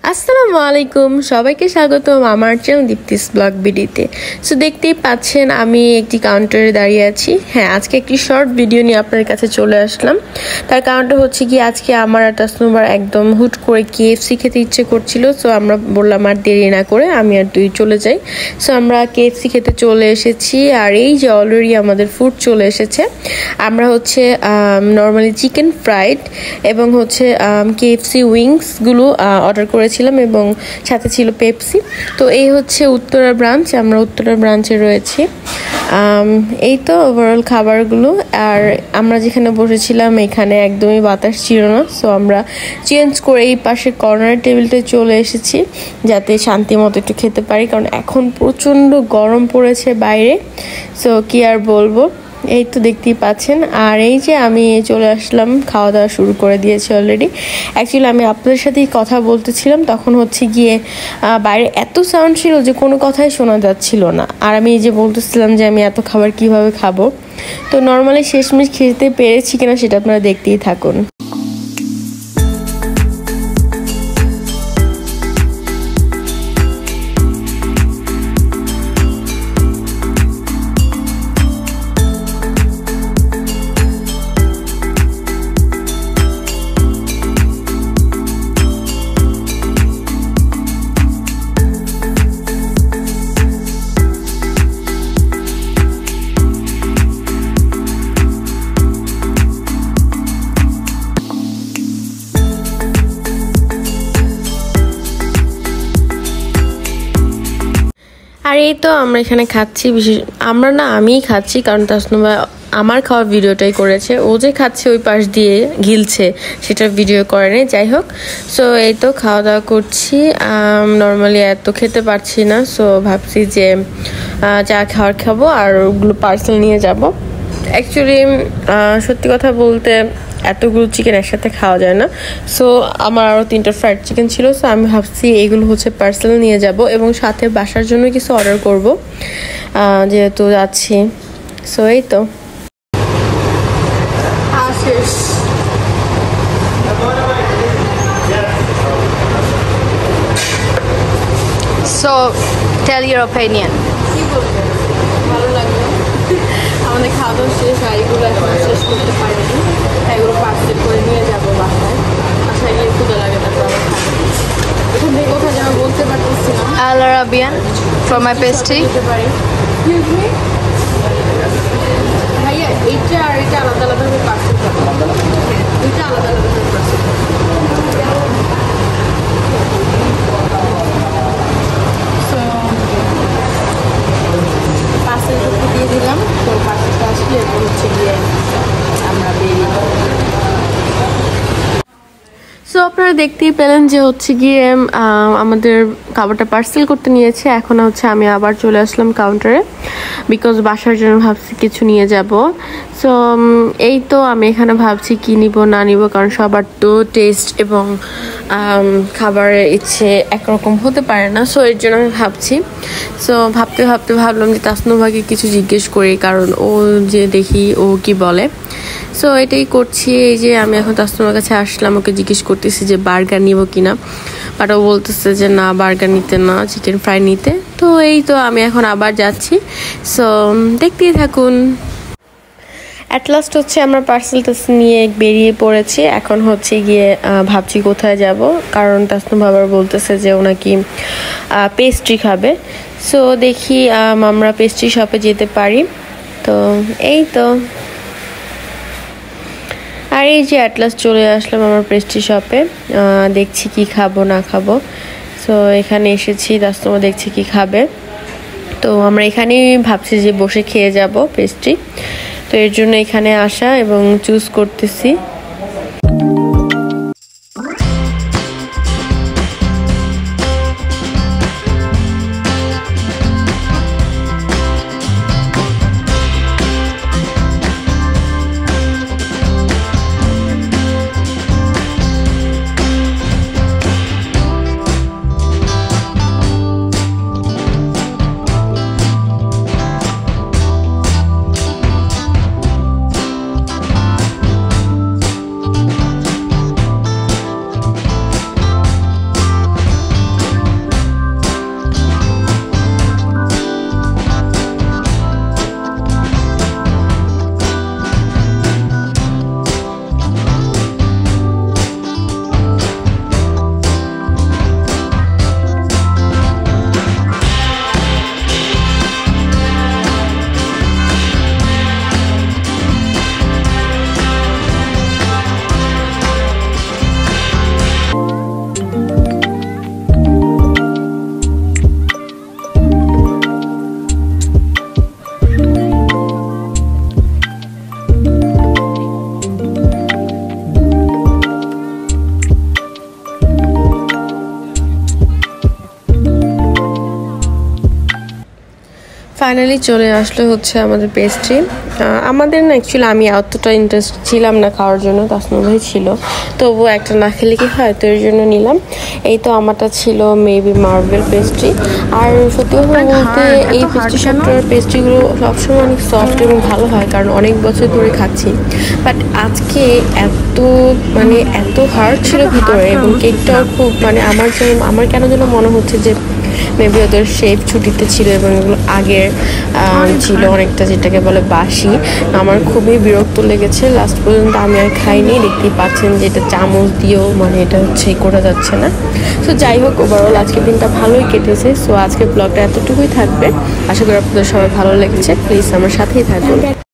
আসসালামু আলাইকুম, সবাইকে স্বাগতম আমার চ্যানেল দীপ্তিস ব্লগ ভিডিওতে। সো দেখতেই পাচ্ছেন আমি একটি কাউন্টারে দাঁড়িয়ে আছি। হ্যাঁ, আজকে একটি শর্ট ভিডিও নিয়ে আপনাদের কাছে চলে আসলাম। তার কারণটা হচ্ছে কি, আজকে আমার আর তাসনুবার একদম হুট করে KFC খেতে ইচ্ছে করছিল। সো আমরা বললাম আর দেরি না করে আমি আর তুই চলে যাই। সো আমরা KFC খেতে চলে এসেছি। আর এই যে অলরেডি আমাদের ফুড চলে এসেছে। আমরা হচ্ছে নর্মালি চিকেন ফ্রাইড এবং হচ্ছে KFC উইংসগুলো অর্ডার করেছিলাম এবং সাথে ছিল পেপসি। তো এই হচ্ছে উত্তরা ব্রাঞ্চ, আমরা উত্তরা ব্রাঞ্চে রয়েছি। এই তো ওভারঅল খাবারগুলো। আর আমরা যেখানে বসেছিলাম এখানে একদমই বাতাস ছিল না। সো আমরা চেঞ্জ করে এই পাশে কর্নার টেবিলটায় চলে এসেছি যাতে শান্তি মতো একটু খেতে পারি, কারণ এখন প্রচণ্ড গরম পড়েছে বাইরে। সো কি আর বলবো, এই তো দেখতেই পাচ্ছেন। আর এই যে আমি চলে আসলাম, খাওয়া দাওয়া শুরু করে দিয়েছি অলরেডি। অ্যাকচুয়ালি আমি আপনাদের সাথেই কথা বলতেছিলাম, তখন হচ্ছে গিয়ে বাইরে এত সাউন্ড ছিল যে কোনো কথাই শোনা যাচ্ছিল না। আর আমি এই যে বলতেছিলাম যে আমি এত খাবার কিভাবে খাবো। তো নর্মালি শেষমেশ খেতে পেরেছি কিনা সেটা আপনারা দেখতেই থাকুন। আর এই তো আমরা এখানে খাচ্ছি, আমিই খাচ্ছি, কারণ তাসনুবা আমার খাওয়ার ভিডিওটাই করেছে। ও যে খাচ্ছে ওই পাশ দিয়ে গিলছে, সেটা ভিডিও করেনি। যাই হোক, সো এই তো খাওয়া দাওয়া করছি। নর্মালি এত খেতে পারছি না, সো ভাবছি যে যা খাওয়ার খাবো আর ওগুলো পার্সেল নিয়ে যাব। অ্যাকচুয়ালি সত্যি কথা বলতে এতগুলো চিকেন একসাথে খাওয়া যায় না। সো আমার আরও 3টা ফ্রাইড চিকেন ছিল। সো আমি ভাবছি এগুলো হচ্ছে পার্সেল নিয়ে যাব এবং সাথে বাসার জন্য কিছু অর্ডার করব যেহেতু যাচ্ছি। সো এই তো So, tell your opinion. কি বলবো, ভালো লাগলো। আমাদের খাওয়া দাওয়া শেষ, আর এগুলো এখন শেষ করতে পারিনি, তাই এগুলো পার্সেল করে নিয়ে যাবো বাসায়। বাসায় গিয়ে ক্ষুদা লাগে, তারপর আবার খাবো। এখান থেকে কোথায় যেন বলতে পারতেছি না। Al Arabian for my pastry. ভাইয়া এইটা আর এটা আলাদা আলাদাভাবে পার্সেল করবো, দুইটা আলাদা আলাদাভাবে পার্সেল করবো। পার্সেল করতে দিয়ে দিলাম। তো পার্সেলটা আসলে এরপর হচ্ছে গিয়ে আমরা বেরিয়ে। সো আপনারা দেখতেই পেলেন যে হচ্ছে গিয়ে আমাদের খাবারটা পার্সেল করতে নিয়েছে। এখন হচ্ছে আমি আবার চলে আসলাম কাউন্টারে, বিকজ বাসার জন্য ভাবছি কিছু নিয়ে যাব। সো এই তো আমি এখানে ভাবছি কি নিব না নিব, কারণ সবার তো টেস্ট এবং খাবারের ইচ্ছে একরকম হতে পারে না। সো এর জন্য আমি ভাবছি। সো ভাবতে ভাবতে ভাবলাম যে তাসনুভাকে কিছু জিজ্ঞেস করি, কারণ ও যে দেখি ও কি বলে। সো এটাই করছি। এই যে আমি এখন তাসনুমার কাছে আসলাম, ওকে জিজ্ঞেস করতেছি যে বার্গার নিব কিনা, বাট ও বলতেছে যে না, বার্গার নিতে না, চিকেন ফ্রাই নিতে। তো এই তো আমি এখন আবার যাচ্ছি। সো দেখতেই থাকুন। অ্যাট লাস্ট হচ্ছে আমরা পার্সেলটা নিয়ে বেরিয়ে পড়েছি। এখন হচ্ছে গিয়ে ভাবছি কোথায় যাব, কারণ তাসনুম আবার বলতেছে যে ও নাকি পেস্ট্রি খাবে। সো দেখি আমরা পেস্ট্রি শপে যেতে পারি। তো এই তো, আর এই যে অ্যাট লাস্ট চলে আসলাম আমার পেস্ট্রি শপে। দেখছি কি খাবো না খাবো। সো এখানে এসেছি, তাসনুমা দেখছি কি খাবে। তো আমরা এখানেই ভাবছি যে বসে খেয়ে যাব পেস্ট্রি। তো এর জন্য এখানে আসা এবং চুজ করতেছি। ফাইনালি চলে আসলো হচ্ছে আমাদের পেস্ট্রি। আমাদের না অ্যাকচুয়ালি আমি অতটা ইন্টারেস্ট ছিলাম না খাওয়ার জন্য, তাসনুম ভাই ছিল, তবুও একটা না খেলে কি হয়, তো এর জন্য নিলাম। এই তো আমারটা ছিল মেবি মার্বেল পেস্ট্রি। আর সত্যি কথা বলতে এই পেস্ট্রি শপটার পেস্ট্রিগুলো সবসময় অনেক সফট এবং ভালো হয়, কারণ অনেক বছর ধরে খাচ্ছি। বাট আজকে এত হার্ড ছিল ভিতরে, এবং কেকটাও খুব আমার কেন যেন মনে হচ্ছে যে মেবি ওদের শেফ ছুটিতে ছিল এবং এগুলো আগের ছিল অনেকটা, যেটাকে বলে বাসি। আমার খুবই বিরক্ত লেগেছে, লাস্ট পর্যন্ত আমি আর খাইনি। দেখতেই পাচ্ছেন যে এটা চামচ দিয়েও এটা হচ্ছে করা যাচ্ছে না। সো যাই হোক, ওভারঅল আজকের দিনটা ভালোই কেটেছে। সো আজকের ব্লগটা এতটুকুই থাকবে, আশা করি আপনাদের সবাই ভালো লেগেছে। প্লিজ আমার সাথেই থাকুন।